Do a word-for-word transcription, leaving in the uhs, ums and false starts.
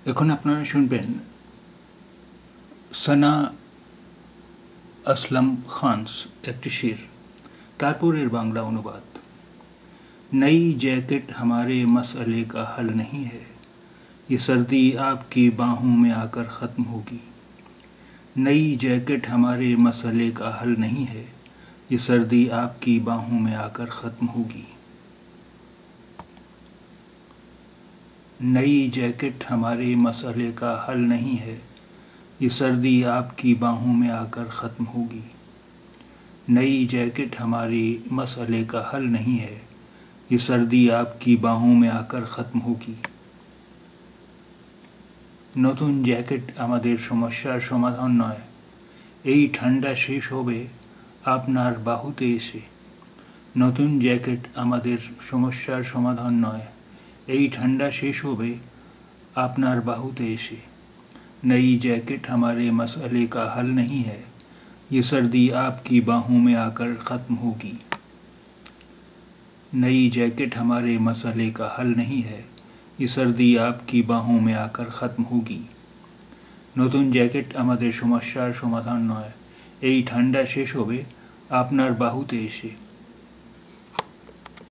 এখন আপনারা শুনবেন সানা আসলাম খানস একটি শের, তারপরের বাংলা অনুবাদ। नई जैकेट हमारे मसले का हल नहीं है, ये सर्दी आपकी बाहों में आकर ख़त्म होगी। नई जैकेट हमारे मसले का हल नहीं है, ये सर्दी आपकी बाहों में आकर ख़त्म होगी। नई जैकेट हमारे मसले का हल नहीं है, ये सर्दी आपकी बाहों में आकर ख़त्म होगी। नई जैकेट हमारे मसले का हल नहीं है, ये सर्दी आपकी बाहों में आकर ख़त्म होगी। নতুন জ্যাকেট আমাদের সমস্যার সমাধান নয়, এই ঠান্ডা শেষ হবে আপনার বাহুতে এসে। নতুন জ্যাকেট আমাদের সমস্যার সমাধান নয়, এই ঠান্ডা শেষ হবে আপনার বাহুতে এসে। नई जैकेट हमारे मसले का हल नहीं है, ये सर्दी आपकी बाहों में आकर ख़त्म होगी। नई जैकेट हमारे मसले का हल नहीं है, ये सर्दी आपकी बाहों में आकर ख़त्म होगी। নতুন জ্যাকেট আমাদের সমস্যার সমাধান নয়, এই ঠান্ডা শেষ হবে আপনার বাহুতে এসে।